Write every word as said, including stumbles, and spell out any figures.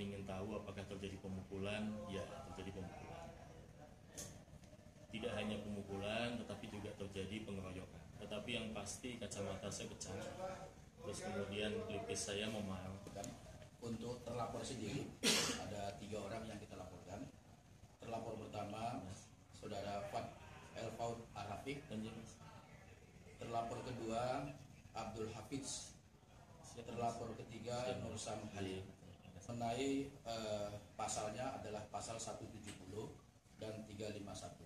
ingin tahu apakah terjadi pemukulan, ya terjadi pemukulan. Tidak hanya pemukulan, tetapi juga terjadi pengeroyokan. Tetapi yang pasti kacamata saya pecah, terus kemudian pelipis saya memar. Untuk terlapor sendiri ada tiga orang yang kita laporkan. Terlapor pertama saudara Fat Elfaud Arafik. Terlapor kedua Abdul Hafiz. Terlapor ketiga Nur Sam Halil. Mengenai eh, pasalnya adalah pasal seratus tujuh puluh dan tiga lima satu